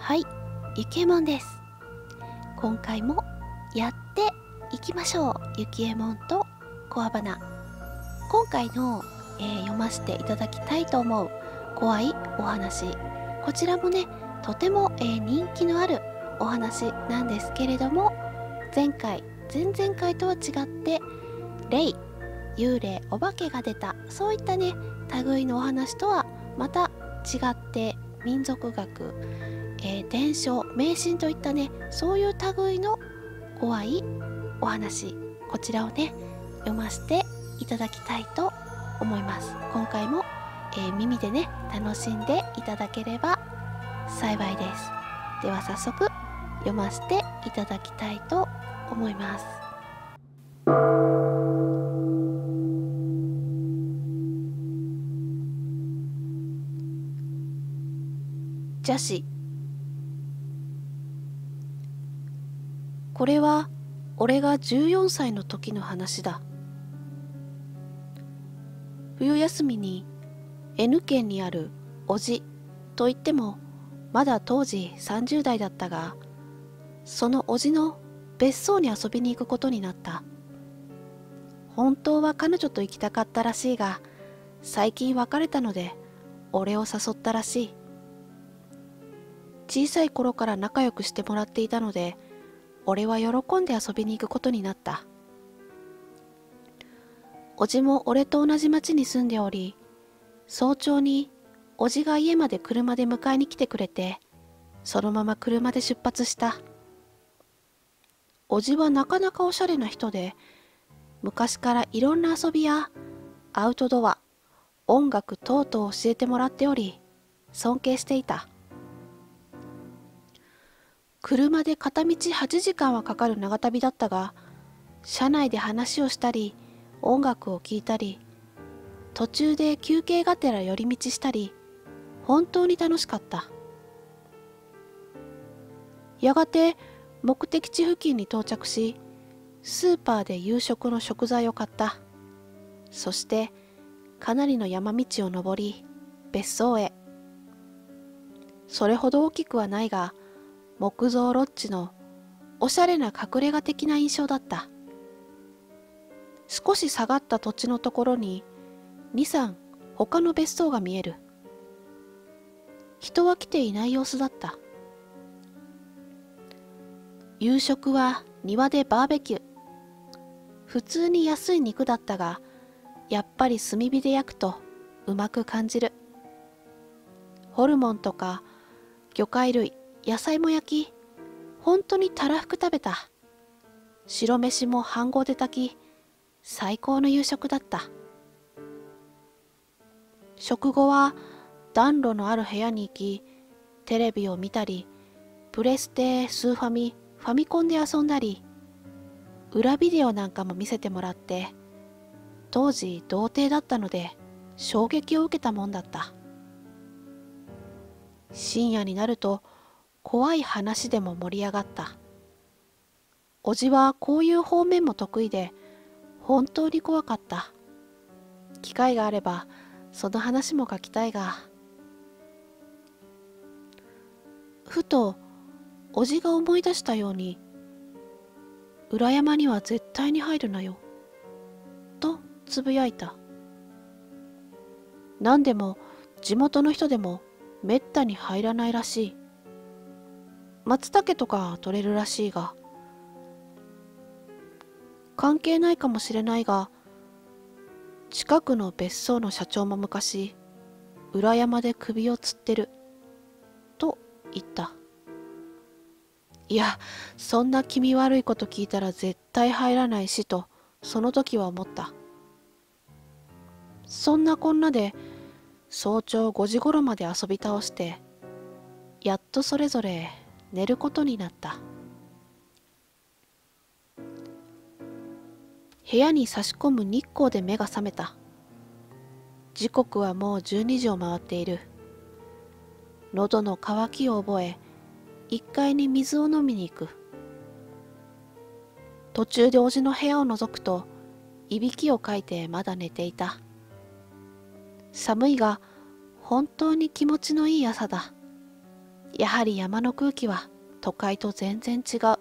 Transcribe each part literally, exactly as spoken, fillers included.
はい、ゆきえもんです。今回もやっていきましょう。ゆきえもんとこわばな。今回の、えー読ませていただきたいと思う怖いお話。こちらもね、とても、えー人気のあるお話なんですけれども、前回、前々回とは違って、霊、幽霊、お化けが出た、そういったね、類のお話とはまた違って、民族学、えー伝承、迷信といったね、そういう類の怖いお話、こちらをね、読ませていただきたいと思います。今回も、えー耳でね、楽しんでいただければ幸いです。では早速、読ませていただきたいと思います。邪視。これは俺がじゅうよんさいの時の話だ。冬休みに N 県にある叔父といってもまだ当時さんじゅう代だったが、その叔父の別荘に遊びに行くことになった。本当は彼女と行きたかったらしいが、最近別れたので俺を誘ったらしい。小さい頃から仲良くしてもらっていたので、俺は喜んで遊びに行くことになった。叔父も俺と同じ町に住んでおり、早朝に叔父が家まで車で迎えに来てくれて、そのまま車で出発した。叔父はなかなかおしゃれな人で、昔からいろんな遊びやアウトドア、音楽等々教えてもらっており、尊敬していた。車で片道はちじかんはかかる長旅だったが、車内で話をしたり、音楽を聴いたり、途中で休憩がてら寄り道したり、本当に楽しかった。やがて目的地付近に到着し、スーパーで夕食の食材を買った。そしてかなりの山道を登り、別荘へ。それほど大きくはないが、木造ロッジのおしゃれな隠れ家的な印象だった。少し下がった土地のところにに、さん他の別荘が見える。人は来ていない様子だった。夕食は庭でバーベキュー。普通に安い肉だったが、やっぱり炭火で焼くとうまく感じる。ホルモンとか魚介類、野菜も焼き、本当にたらふく食べた。白飯も飯盒で炊き、最高の夕食だった。食後は暖炉のある部屋に行き、テレビを見たり、プレステ、スーファミ、ファミコンで遊んだり、裏ビデオなんかも見せてもらって、当時童貞だったので衝撃を受けたもんだった。深夜になると怖い話でも盛り上がった。叔父はこういう方面も得意で、本当に怖かった。機会があればその話も書きたいが、ふと叔父が思い出したように、裏山には絶対に入るなよとつぶやいた。何でも地元の人でもめったに入らないらしい。松茸とか取れるらしいが、関係ないかもしれないが、近くの別荘の社長も昔裏山で首を吊ってると言った。いや、そんな気味悪いこと聞いたら絶対入らないしとその時は思った。そんなこんなで早朝ごじ頃まで遊び倒して、やっとそれぞれ寝ることになった。部屋に差し込む日光で目が覚めた。時刻はもうじゅうにじを回っている。喉の渇きを覚え、一階に水を飲みに行く。途中で叔父の部屋を覗くと、いびきをかいてまだ寝ていた。寒いが本当に気持ちのいい朝だ。 やはり山の空気は都会と全然違う。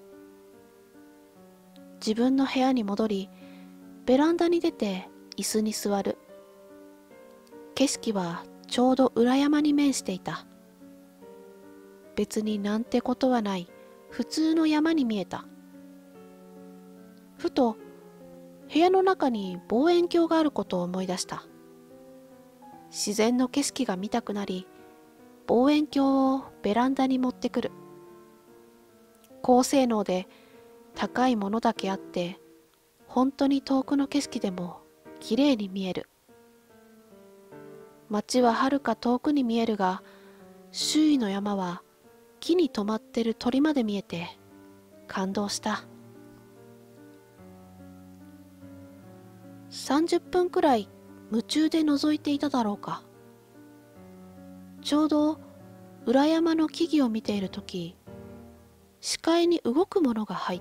自分の部屋に戻り、ベランダに出て椅子に座る。景色はちょうど裏山に面していた。別になんてことはない普通の山に見えた。ふと部屋の中に望遠鏡があることを思い出した。自然の景色が見たくなり、望遠鏡をベランダに持ってくる。高性能で高いものだけあって、本当に遠くの景色でもきれいに見える。街ははるか遠くに見えるが、周囲の山は木に止まってる鳥まで見えて感動した。さんじゅっぷんくらい夢中で覗いていただろうか。ちょうど裏山の木々を見ているとき、視界に動くものが入った。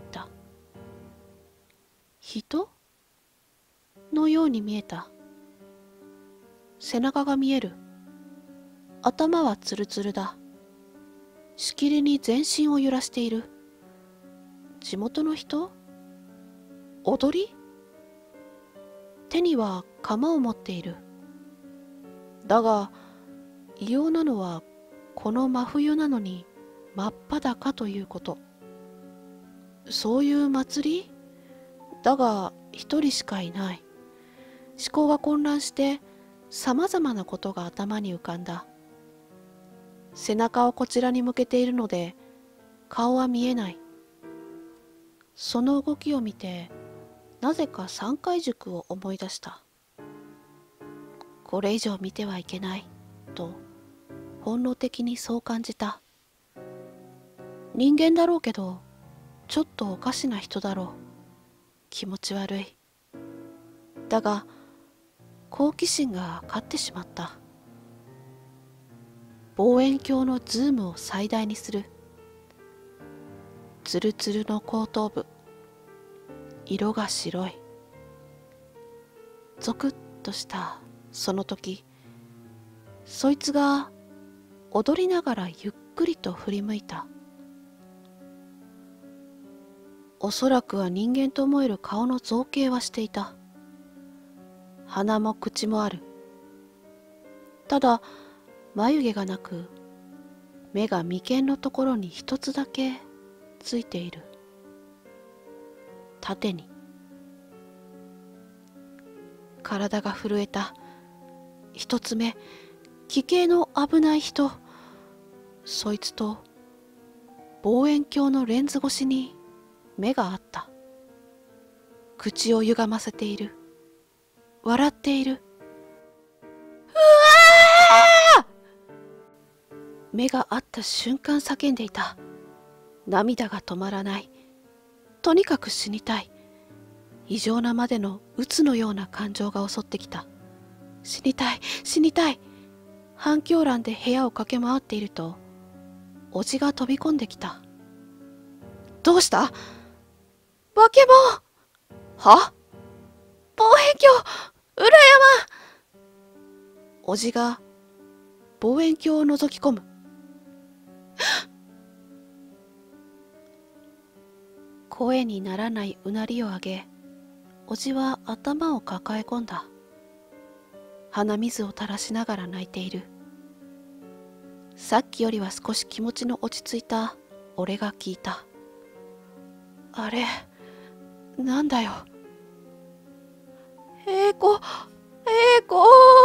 人のように見えた。背中が見える。頭はツルツルだ。しきりに全身を揺らしている。地元の人？踊り？手には鎌を持っている。だが異様なのは、この真冬なのに真っ裸ということ。そういう祭り？だが一人しかいない。思考が混乱してさまざまなことが頭に浮かんだ。背中をこちらに向けているので顔は見えない。その動きを見てなぜか三回塾を思い出した。これ以上見てはいけないと本能的にそう感じた。人間だろうけどちょっとおかしな人だろう。気持ち悪い。だが好奇心が勝ってしまった。望遠鏡のズームを最大にする。ツルツルの後頭部、色が白い。ゾクッとしたその時、そいつが踊りながらゆっくりと振り向いた。おそらくは人間と思える顔の造形はしていた。鼻も口もある。ただ眉毛がなく、目が眉間のところに一つだけついている。縦に。体が震えた。一つ目、奇形の危ない人。そいつと望遠鏡のレンズ越しに目があった。口を歪ませている。笑っている。うわー！目が合った瞬間叫んでいた。涙が止まらない。とにかく死にたい。異常なまでの鬱のような感情が襲ってきた。死にたい、死にたい。半狂乱で部屋を駆け回っていると、おじが飛び込んできた。どうした？化け物！は？望遠鏡！裏山！おじが望遠鏡を覗き込む。声にならないうなりを上げ、おじは頭を抱え込んだ。鼻水を垂らしながら泣いている。さっきよりは少し気持ちの落ち着いた俺が聞いた。あれ、なんだよ。栄子、栄子。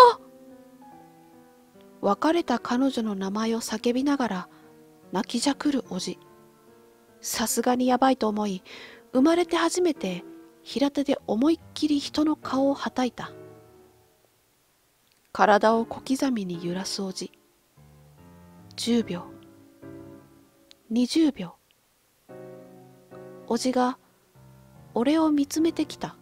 別れた彼女の名前を叫びながら泣きじゃくるおじ。さすがにやばいと思い、生まれて初めて平手で思いっきり人の顔をはたいた。体を小刻みに揺らすおじ。じゅうびょう、にじゅうびょう。おじが俺を見つめてきた。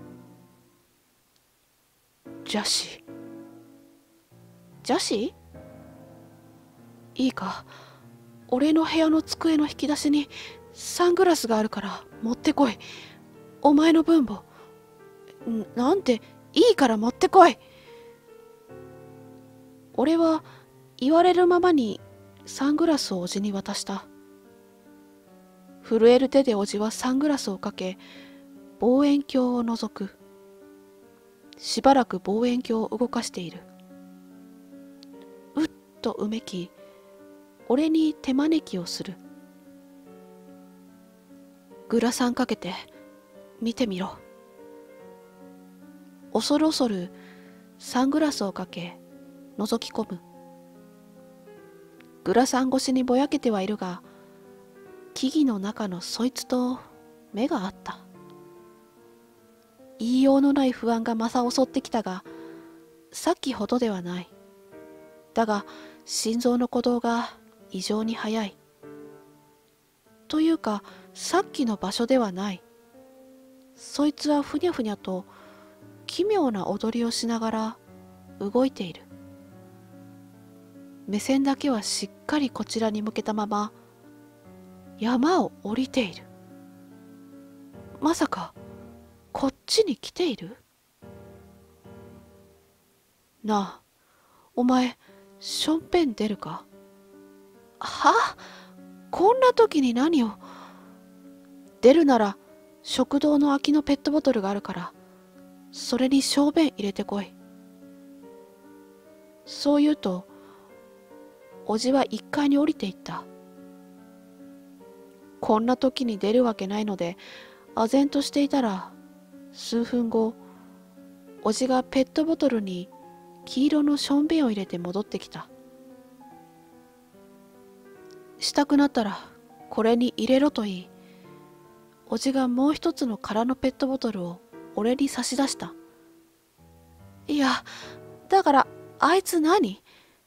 邪視。邪視？いいか、俺の部屋の机の引き出しにサングラスがあるから持ってこい。お前の分も。なんて、いいから持ってこい。俺は言われるままにサングラスをおじに渡した。震える手でおじはサングラスをかけ、望遠鏡を覗く。しばらく望遠鏡を動かしている。うっとうめき、俺に手招きをする。グラサンかけて見てみろ。恐る恐るサングラスをかけ覗き込む。グラサン越しにぼやけてはいるが、木々の中のそいつと目があった。言いようのない不安がまさ襲ってきたが、さっきほどではない。だが心臓の鼓動が異常に速い。というかさっきの場所ではない。そいつはふにゃふにゃと奇妙な踊りをしながら動いている。目線だけはしっかりこちらに向けたまま山を降りている。まさかこっちに来ている？なあ、お前しょんべん出るか？は？こんな時に何を？出るなら食堂の空きのペットボトルがあるから、それに小便入れてこい。そう言うと、おじは一階に降りていった。こんな時に出るわけないので、唖然としていたら、数分後、おじがペットボトルに黄色のしょんべんを入れて戻ってきた。したくなったら、これに入れろと言い、おじがもう一つの空のペットボトルを俺に差し出した。いや、だから、あいつ何？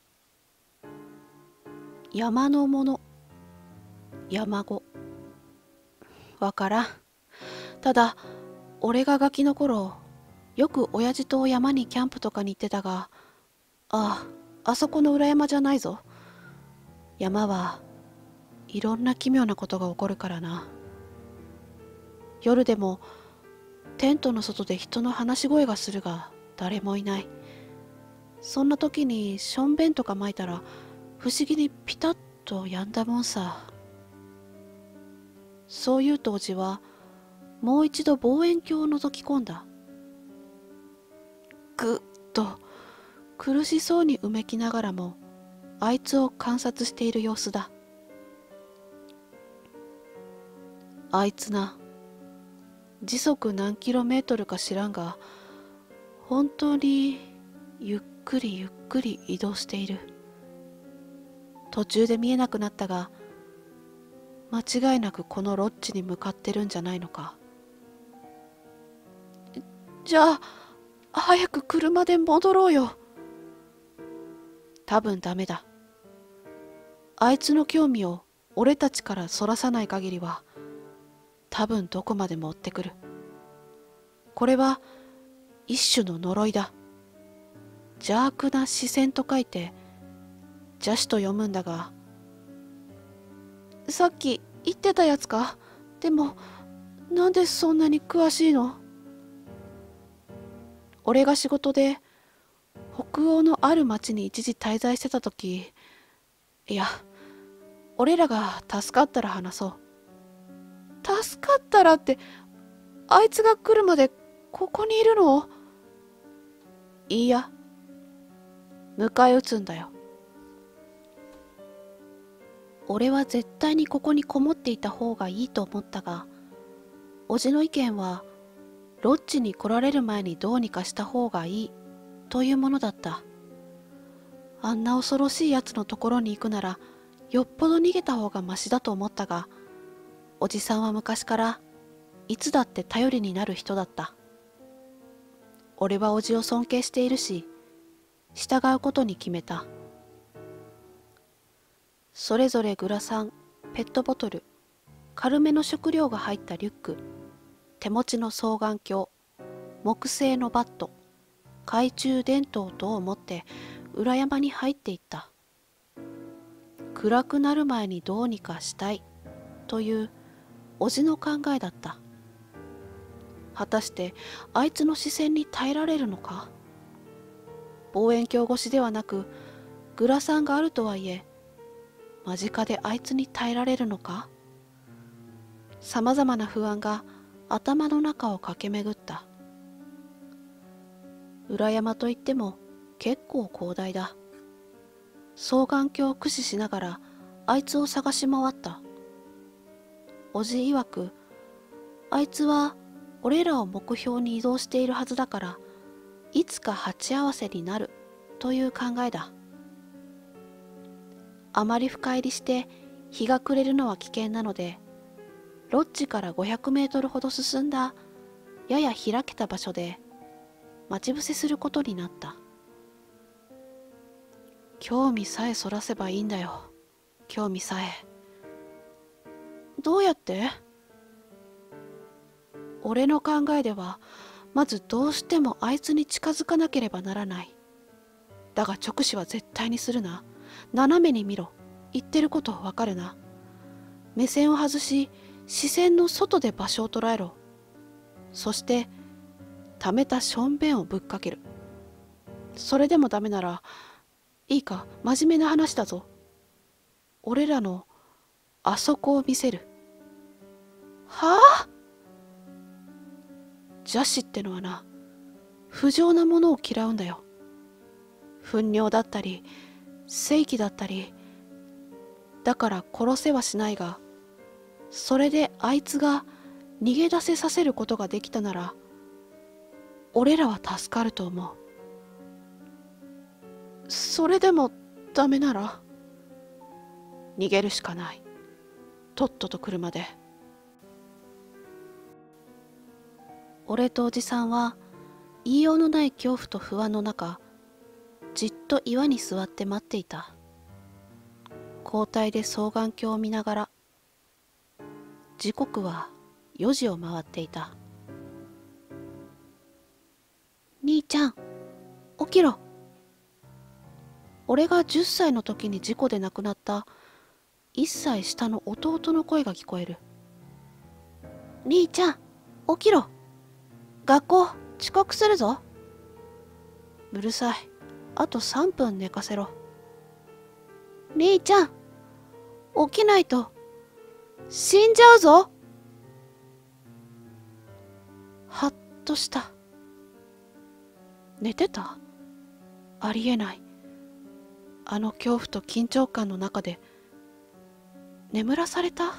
山のもの。山子。わからん。ただ、俺がガキの頃、よく親父と山にキャンプとかに行ってたが、ああ、あそこの裏山じゃないぞ。山はいろんな奇妙なことが起こるからな。夜でもテントの外で人の話し声がするが誰もいない。そんな時にしょんべんとか撒いたら不思議にピタッとやんだもんさ。そう言うとおじはもう一度望遠鏡を覗き込んだ。ぐっと苦しそうにうめきながらもあいつを観察している様子だ。あいつな、時速何キロメートルか知らんが、本当にゆっくりゆっくり移動している。途中で見えなくなったが、間違いなくこのロッジに向かってるんじゃないのか。じゃあ、早く車で戻ろうよ。多分ダメだ。あいつの興味を俺たちからそらさない限りは、多分どこまでも追ってくる。これは一種の呪いだ。邪悪な視線と書いて邪視と読むんだが、さっき言ってたやつか？でもなんでそんなに詳しいの？俺が仕事で北欧のある町に一時滞在してた時、いや、俺らが助かったら話そう。助かったらって、あいつが来るまでここにいるの？いいや、迎え撃つんだよ。俺は絶対にここにこもっていた方がいいと思ったが、おじの意見はロッジに来られる前にどうにかした方がいいというものだった。あんな恐ろしいやつのところに行くならよっぽど逃げた方がましだと思ったが、おじさんは昔からいつだって頼りになる人だった。俺はおじを尊敬しているし、従うことに決めた。それぞれグラサン、ペットボトル、軽めの食料が入ったリュック、手持ちの双眼鏡、木製のバット、懐中電灯等を持って裏山に入っていった。暗くなる前にどうにかしたいというおじの考えだった。果たしてあいつの視線に耐えられるのか。望遠鏡越しではなくグラサンがあるとはいえ、 間近であいつに耐えられるのか。さまざまな不安が頭の中を駆け巡った。裏山といっても結構広大だ。双眼鏡を駆使しながらあいつを探し回った。おじ曰く、あいつは俺らを目標に移動しているはずだから、いつか鉢合わせになるという考えだ。あまり深入りして日が暮れるのは危険なので、ロッジからごひゃくメートルほど進んだやや開けた場所で待ち伏せすることになった。興味さえそらせばいいんだよ。興味さえ。どうやって？俺の考えでは、まずどうしてもあいつに近づかなければならない。だが直視は絶対にするな。斜めに見ろ。言ってることわかるな。目線を外し、視線の外で場所を捉えろ。そして、溜めたしょんべんをぶっかける。それでもダメなら、いいか、真面目な話だぞ。俺らの、あそこを見せる。はあ？邪視ってのはな、不浄なものを嫌うんだよ。糞尿だったり、正気だったり、だから殺せはしないが、それであいつが逃げ出せさせることができたなら、俺らは助かると思う。それでもダメなら、逃げるしかない。とっとと車で。俺とおじさんは言いようのない恐怖と不安の中、じっと岩に座って待っていた。交代で双眼鏡を見ながら。時刻はよじを回っていた。兄ちゃん、起きろ。俺がじゅっさいの時に事故で亡くなったいっさい下の弟の声が聞こえる。兄ちゃん、起きろ。学校遅刻するぞ。うるさい。あとさんぷん寝かせろ。兄ちゃん、起きないと死んじゃうぞ。はっとした。寝てた？ありえない。あの恐怖と緊張感の中で眠らされた？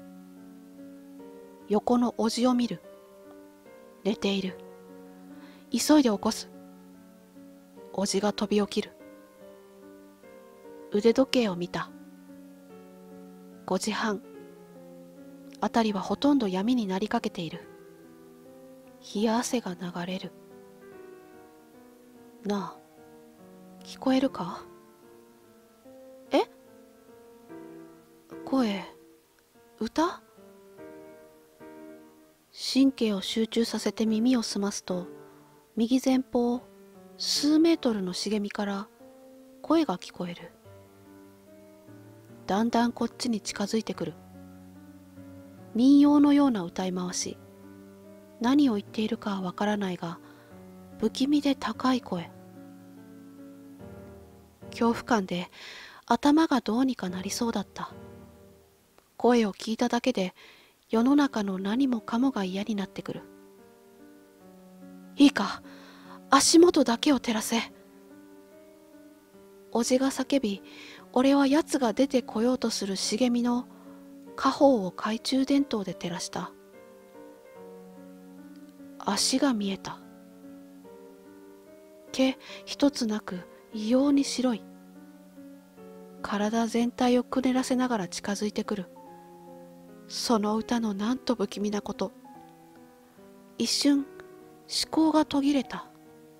横のおじを見る。寝ている。急いで起こす。おじが飛び起きる。腕時計を見た。ごじはん。あたりはほとんど闇になりかけている。冷や汗が流れる。なあ、聞こえるか？え？声、歌？神経を集中させて耳を澄ますと、右前方数メートルの茂みから声が聞こえる。だんだんこっちに近づいてくる。民謡のような歌い回し。何を言っているかはわからないが、不気味で高い声。恐怖感で頭がどうにかなりそうだった。声を聞いただけで世の中の何もかもが嫌になってくる。いいか、足元だけを照らせ。おじが叫び、俺は奴が出てこようとする茂みの下方を懐中電灯で照らした。足が見えた。毛一つなく異様に白い。体全体をくねらせながら近づいてくる。その歌のなんと不気味なこと。一瞬思考が途切れた。あ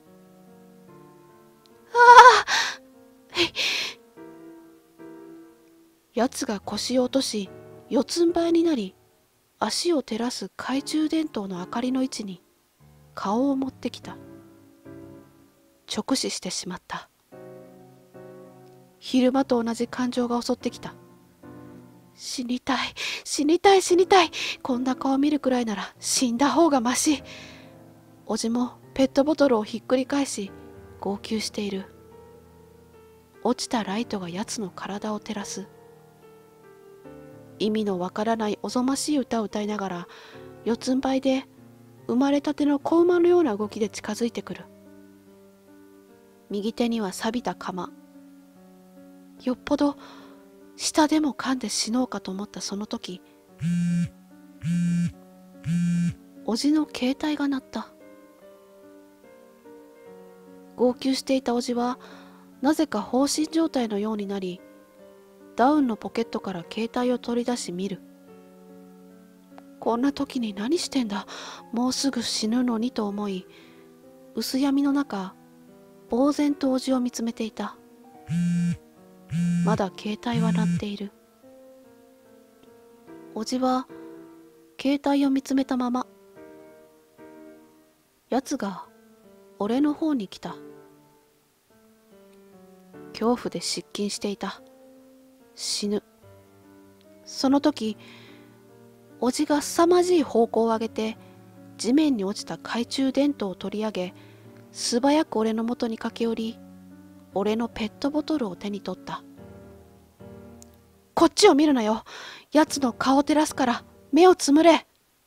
あ！奴が腰を落とし四つん這いになり、足を照らす懐中電灯の明かりの位置に顔を持ってきた。直視してしまった。昼間と同じ感情が襲ってきた。死にたい、死にたい、死にたい。こんな顔見るくらいなら死んだ方がまし。おじもペットボトルをひっくり返し号泣している。落ちたライトがやつの体を照らす。 意味のわからないおぞましい歌を歌いながら、四つん這いで生まれたての子馬のような動きで近づいてくる。右手には錆びた鎌。よっぽど舌でも噛んで死のうかと思ったその時、おじの携帯が鳴った。号泣していたおじはなぜか放心状態のようになり、ダウンのポケットから携帯を取り出し見る。こんな時に何してんだ、もうすぐ死ぬのにと思い、薄闇の中呆然とおじを見つめていた。まだ携帯は鳴っている。おじは携帯を見つめたまま、やつが俺の方に来た。恐怖で失禁していた。死ぬ。その時、おじが凄まじい方向を上げて地面に落ちた懐中電灯を取り上げ、素早く俺の元に駆け寄り、俺のペットボトルを手に取った。こっちを見るなよ。やつの顔を照らすから目をつむれ。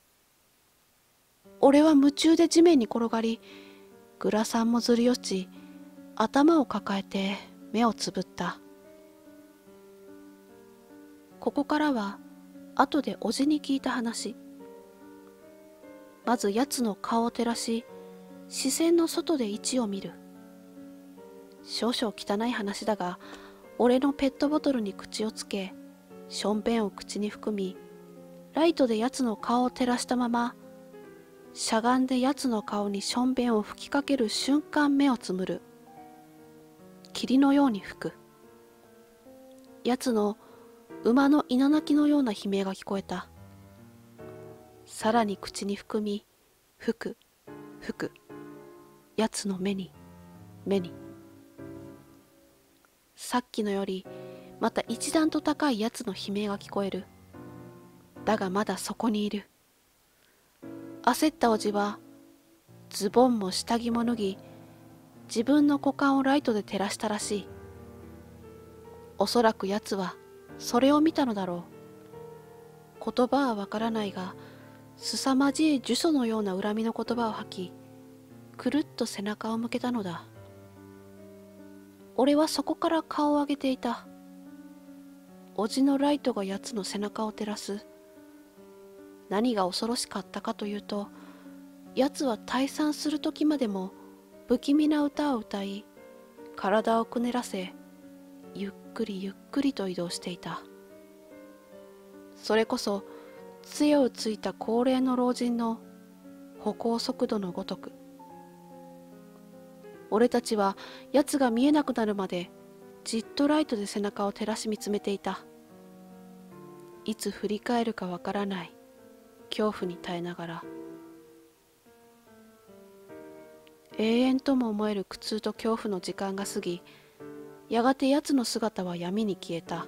俺は夢中で地面に転がり、グラサンもずり落ち、頭を抱えて目をつぶった。ここからは後でおじに聞いた話。まずやつの顔を照らし、視線の外で位置を見る。少々汚い話だが、俺のペットボトルに口をつけ、しょんべんを口に含み、ライトでやつの顔を照らしたまま、しゃがんでやつの顔にしょんべんを吹きかける瞬間目をつむる。霧のように吹く。やつの馬の稲鳴きのような悲鳴が聞こえた。さらに口に含み、吹く、吹く。やつの目に、目に。さっきのよりまた一段と高いやつの悲鳴が聞こえる。だがまだそこにいる。焦ったおじはズボンも下着も脱ぎ、自分の股間をライトで照らしたらしい。おそらくやつはそれを見たのだろう。言葉はわからないが、凄まじい呪詛のような恨みの言葉を吐き、くるっと背中を向けたのだ。俺はそこから顔を上げていた。おじのライトがやつの背中を照らす。何が恐ろしかったかというと、やつは退散する時までも不気味な歌を歌い、体をくねらせ、ゆっくりゆっくりと移動していた。それこそ杖をついた高齢の老人の歩行速度のごとく。俺たちはやつが見えなくなるまでじっとライトで背中を照らし見つめていた。いつ振り返るかわからない恐怖に耐えながら。永遠とも思える苦痛と恐怖の時間が過ぎ、やがてやつの姿は闇に消えた。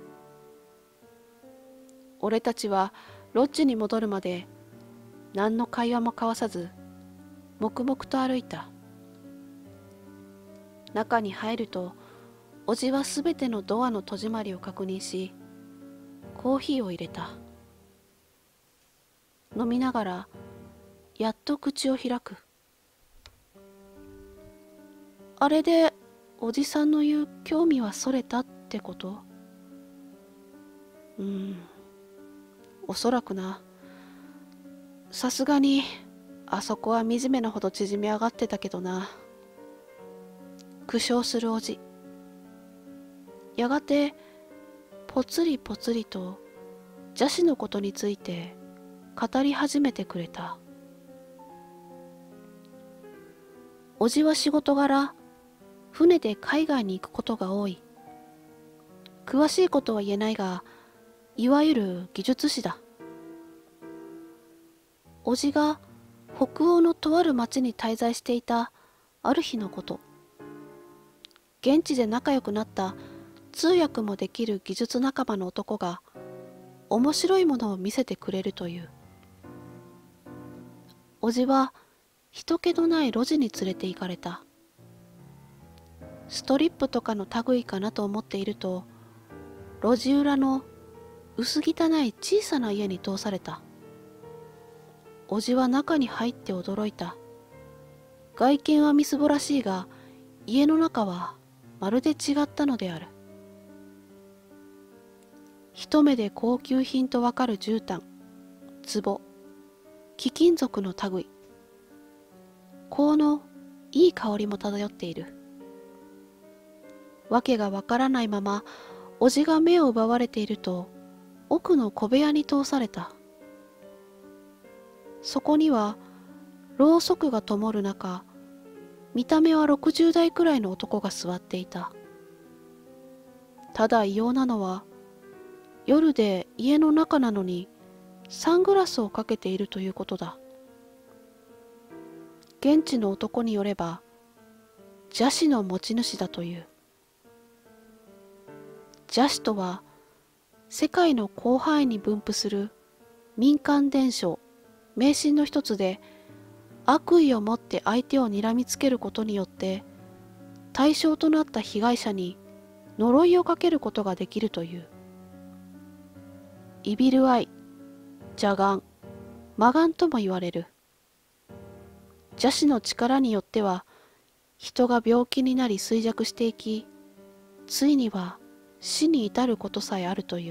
俺たちはロッジに戻るまで何の会話も交わさず黙々と歩いた。中に入ると、おじはすべてのドアの戸締まりを確認し、コーヒーを入れた。飲みながらやっと口を開く。あれでおじさんの言う興味はそれたってこと？うん、おそらくな。さすがにあそこは惨めなほど縮み上がってたけどな。苦笑するおじ。やがてぽつりぽつりと邪視のことについて語り始めてくれた。おじは仕事柄船で海外に行くことが多い。詳しいことは言えないが、いわゆる技術士だ。おじが北欧のとある町に滞在していたある日のこと。現地で仲良くなった通訳もできる技術仲間の男が面白いものを見せてくれるという。おじは人気のない路地に連れて行かれた。ストリップとかの類かなと思っていると、路地裏の薄汚い小さな家に通された。おじは中に入って驚いた。外見はみすぼらしいが、家の中はまるで違ったのである。一目で高級品とわかる絨毯、壺、貴金属の類、香のいい香りも漂っている。わけがわからないまま、おじが目を奪われていると、奥の小部屋に通された。そこには、ろうそくが灯る中、見た目はろくじゅう代くらいの男が座っていた。ただ異様なのは、夜で家の中なのにサングラスをかけているということだ。現地の男によれば、邪視の持ち主だという。邪視とは、世界の広範囲に分布する民間伝承、迷信の一つで、悪意を持って相手を睨みつけることによって、対象となった被害者に呪いをかけることができるという。イビルアイ、邪眼、魔眼とも言われる。邪視の力によっては、人が病気になり衰弱していき、ついには死に至ることさえあるという。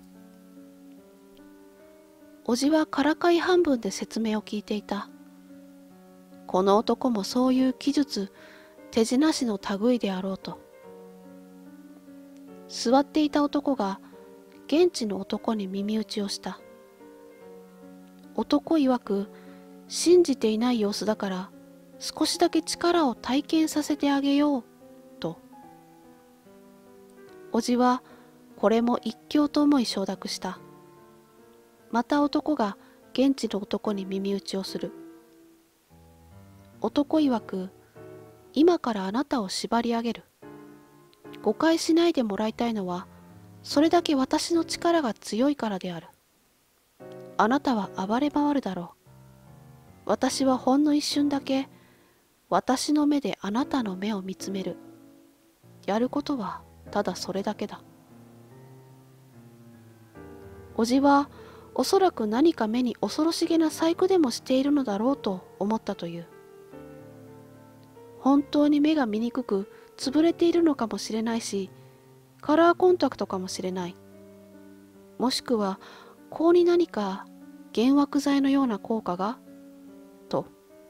おじはからかい半分で説明を聞いていた。この男もそういう奇術、手品師の類であろうと。座っていた男が現地の男に耳打ちをした。男曰く、信じていない様子だから少しだけ力を体験させてあげようと。おじはこれも一興と思い承諾した。また男が現地の男に耳打ちをする。男曰く、今からあなたを縛り上げる。誤解しないでもらいたいのは、それだけ私の力が強いからである。あなたは暴れ回るだろう。私はほんの一瞬だけ、私の目であなたの目を見つめる。やることはただそれだけだ。おじはおそらく何か目に恐ろしげな細工でもしているのだろうと思ったという。本当に目が見にくく潰れているのかもしれないし、カラーコンタクトかもしれない。もしくは香に何か幻惑剤のような効果がと。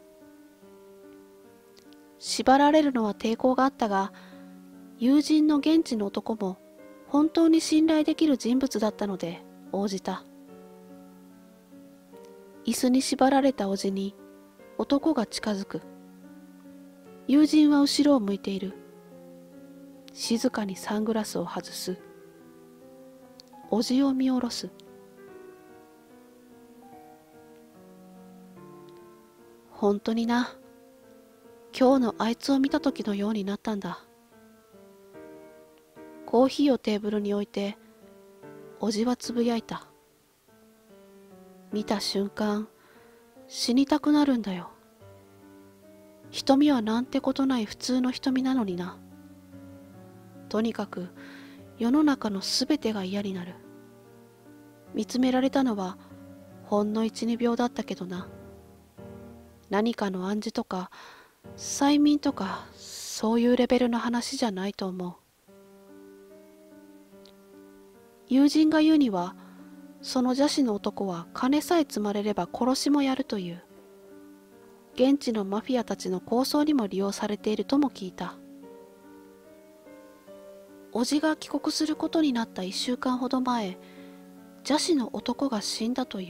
縛られるのは抵抗があったが、友人の現地の男も本当に信頼できる人物だったので応じた。椅子に縛られたおじに男が近づく。友人は後ろを向いている。静かにサングラスを外す。おじを見下ろす。本当にな。今日のあいつを見た時のようになったんだ。コーヒーをテーブルに置いて、おじはつぶやいた。見た瞬間、死にたくなるんだよ。瞳はなんてことない普通の瞳なのにな。とにかく世の中のすべてが嫌になる。見つめられたのはほんの一、二秒だったけどな。何かの暗示とか催眠とかそういうレベルの話じゃないと思う。友人が言うには、その邪視の男は金さえ積まれれば殺しもやるという。現地のマフィアたちの抗争にも利用されているとも聞いた。おじが帰国することになった一週間ほど前、邪視の男が死んだという。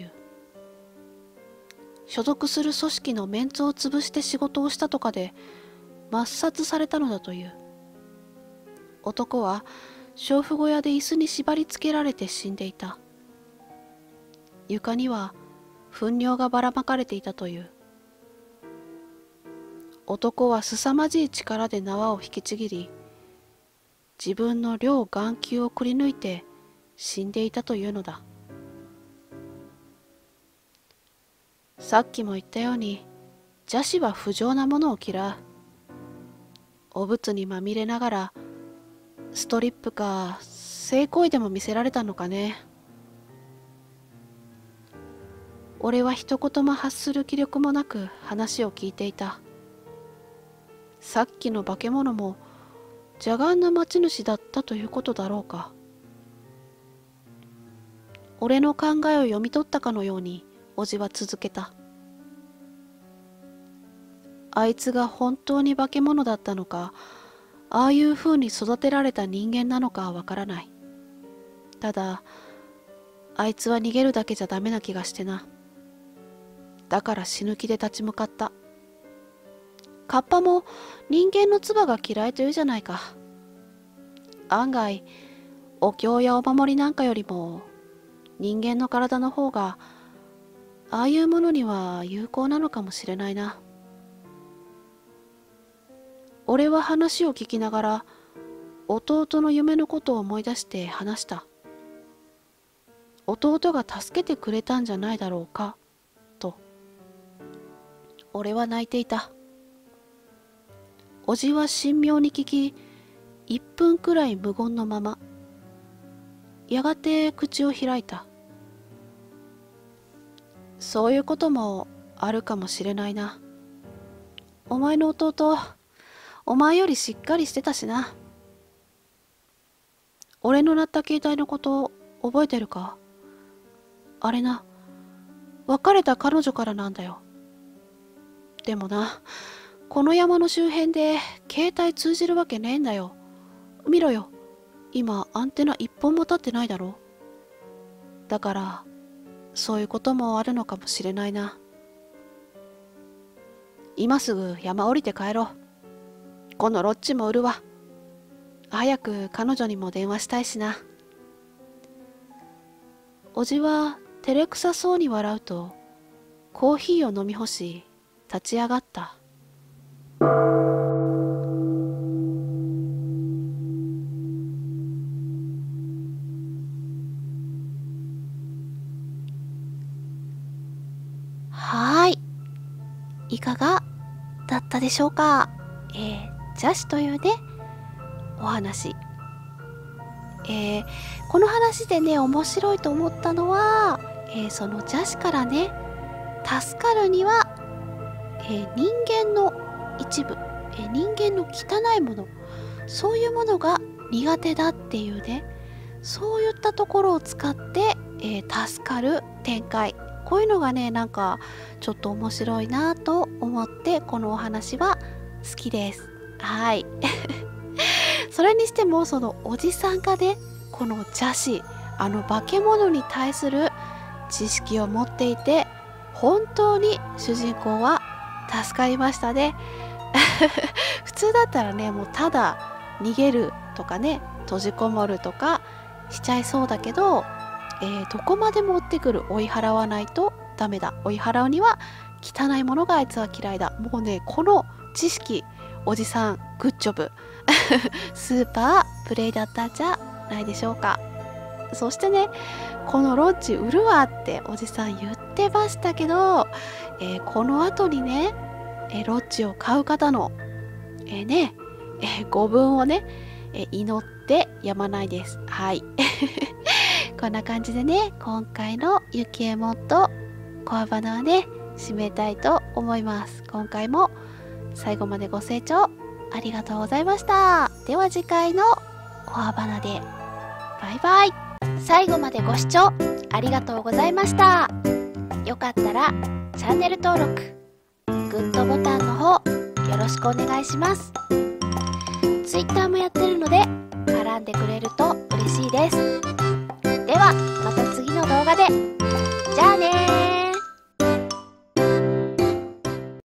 所属する組織のメンツを潰して仕事をしたとかで抹殺されたのだという。男は娼婦小屋で椅子に縛り付けられて死んでいた。床には糞尿がばらまかれていたという。男は凄まじい力で縄を引きちぎり、自分の両眼球をくり抜いて死んでいたというのだ。さっきも言ったように、邪視は不浄なものを嫌う。お物にまみれながら、ストリップか性行為でも見せられたのかね。 俺は一言も発する気力もなく話を聞いていた。さっきの化け物も邪眼な持ち主だったということだろうか。俺の考えを読み取ったかのようにおじは続けた。あいつが本当に化け物だったのか、ああいう風に育てられた人間なのかはわからない。ただ、あいつは逃げるだけじゃダメな気がしてな。だから死ぬ気で立ち向かった。カッパも人間の唾が嫌いというじゃないか。案外、お経やお守りなんかよりも、人間の体の方が、ああいうものには有効なのかもしれないな。俺は話を聞きながら、弟の夢のことを思い出して話した。弟が助けてくれたんじゃないだろうか、と。俺は泣いていた。おじは神妙に聞き、一分くらい無言のまま、やがて口を開いた。そういうこともあるかもしれないな。お前の弟、お前よりしっかりしてたしな。俺の鳴った携帯のこと覚えてるか？あれな、別れた彼女からなんだよ。でもな、この山の周辺で携帯通じるわけねえんだよ。見ろよ、今アンテナ一本も立ってないだろ。だから、そういうこともあるのかもしれないな。今すぐ山降りて帰ろう。このロッジも売るわ。早く彼女にも電話したいしな。おじは照れくさそうに笑うと、コーヒーを飲み干し、立ち上がった。はーい。いかがだったでしょうか。えー、邪視というね、お話。えー、この話でね、面白いと思ったのは、えー、その邪視からね、助かるには、えー、人間の一部、えー、人間の汚いもの、そういうものが苦手だっていうね、そういったところを使って、えー、助かる展開。こういうのがね、なんかちょっと面白いなと思って、このお話は好きです。はい。それにしても、そのおじさんがね、この邪視、あの化け物に対する知識を持っていて、本当に主人公は助かりましたね。普通だったらね、もうただ逃げるとかね、閉じこもるとかしちゃいそうだけど、えー、どこまでも追ってくる。追い払わないとダメだ。追い払うには汚いものがあいつは嫌いだ。もうね、この知識、おじさんグッジョブ。スーパープレイだったんじゃないでしょうか。そしてね、このロッジ売るわっておじさん言ってましたけど、えー、この後にね、えー、ロッジを買う方の、えー、ね、えー、ごぶんをね、えー、祈ってやまないです。はい。こんな感じでね、今回のゆきえもんと小アバナはね、締めたいと思います。今回も最後までご清聴ありがとうございました。では次回の小アバナで。バイバイ。最後までご視聴ありがとうございました。よかったらチャンネル登録、グッドボタンの方よろしくお願いします。ツイッターもやってるので絡んでくれると嬉しいです。ではまた次の動画で。